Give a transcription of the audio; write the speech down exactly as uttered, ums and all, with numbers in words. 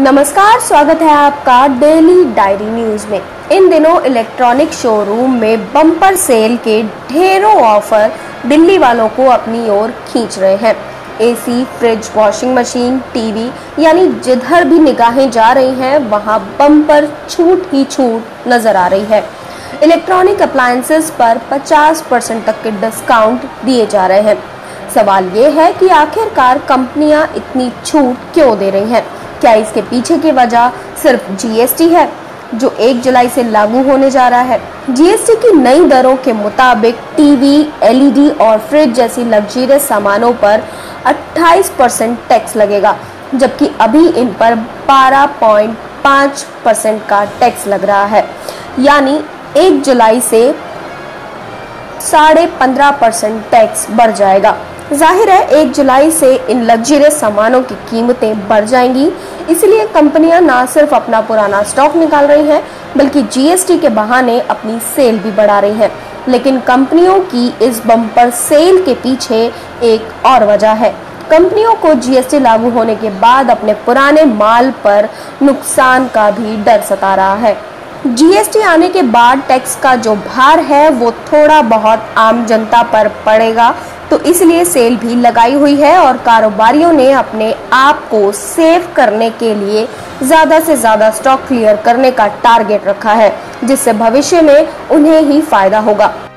नमस्कार, स्वागत है आपका डेली डायरी न्यूज में। इन दिनों इलेक्ट्रॉनिक शोरूम में बम्पर सेल के ढेरों ऑफर दिल्ली वालों को अपनी ओर खींच रहे हैं। AC, fridge, washing machine, TV, यानी जिधर भी निगाहें जा रही हैं वहां बम्पर छूट ही छूट नजर आ रही है। इलेक्ट्रॉनिक अप्लायंसेस पर पचास परसेंट तक के डिस्काउंट दिए जा रहे हैं। सवाल ये है कि आखिरकार कंपनियां इतनी छूट क्यों दे रही हैं? क्या इसके पीछे की वजह सिर्फ जीएसटी है जो एक जुलाई से लागू होने जा रहा है? जीएसटी की नई दरों के मुताबिक टीवी, एलईडी और फ्रिज जैसी लग्जरियस सामानों पर अट्ठाईस परसेंट टैक्स लगेगा, जबकि अभी इन पर बारह पॉइंट पाँच परसेंट का टैक्स लग रहा है। यानी एक जुलाई से साढ़े पंद्रह परसेंट टैक्स बढ़ जाएगा। जाहिर है एक जुलाई से इन लग्जरियस सामानों की कीमतें बढ़ जाएंगी, इसलिए कंपनियां ना सिर्फ अपना पुराना स्टॉक निकाल रही हैं बल्कि जीएसटी के बहाने अपनी सेल भी बढ़ा रही हैं। लेकिन कंपनियों की इस बम्पर सेल के पीछे एक और वजह है। कंपनियों को जीएसटी लागू होने के बाद अपने पुराने माल पर नुकसान का भी डर सता रहा है। जीएसटी आने के बाद टैक्स का जो भार है वो थोड़ा बहुत आम जनता पर पड़ेगा, तो इसलिए सेल भी लगाई हुई है और कारोबारियों ने अपने आप को सेव करने के लिए ज़्यादा से ज़्यादा स्टॉक क्लियर करने का टारगेट रखा है, जिससे भविष्य में उन्हें ही फायदा होगा।